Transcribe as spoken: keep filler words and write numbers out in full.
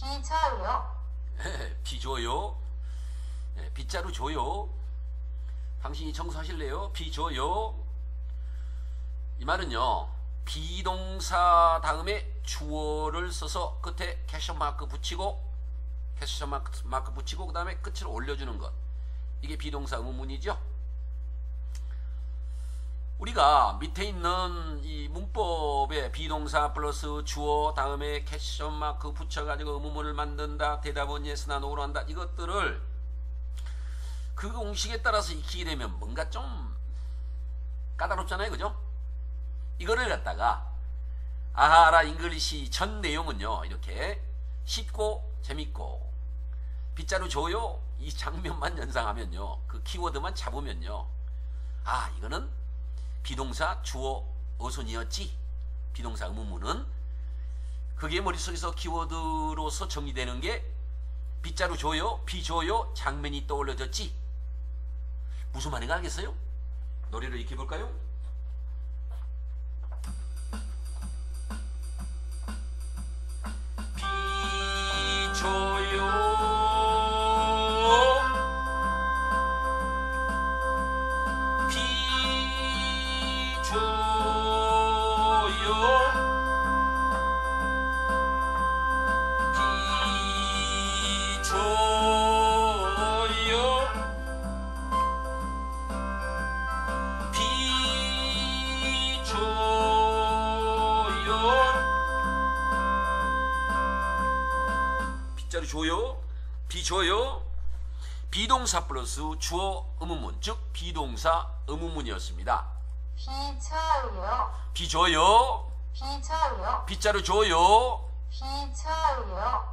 비줘요. 비줘요. 네, 빗자루 줘요. 당신이 청소하실래요? 비줘요. 이 말은요, 비동사 다음에 주어를 써서 끝에 캐션 마크 붙이고 캐션 마크, 마크 붙이고 그 다음에 끝을 올려주는 것, 이게 비동사 의문문이죠. 우리가 밑에 있는 이 문법에 비동사 플러스 주어 다음에 캐션 마크 붙여가지고 의문문을 만든다, 대답은 예스나 노로 한다, 이것들을 그 공식에 따라서 익히게 되면 뭔가 좀 까다롭잖아요, 그죠? 이거를 갖다가 아하라 잉글리시 전 내용은요, 이렇게 쉽고 재밌고 빗자루 줘요, 이 장면만 연상하면요, 그 키워드만 잡으면요, 아, 이거는 비동사 주어 어순이었지. 비동사 의문문은 그게 머릿속에서 키워드로서 정리되는 게 빗자루 줘요, 비줘요, 장면이 떠올려졌지. 무슨 말인가 알겠어요? 노래를 익혀볼까요? 비줘요, 빗자루 줘요, 비줘요. 비동사 플러스 주어 의문문, 즉 비동사 의문문이었습니다. 비줘요. 비줘요, 비줘요. 빗자루 줘요. 비줘요.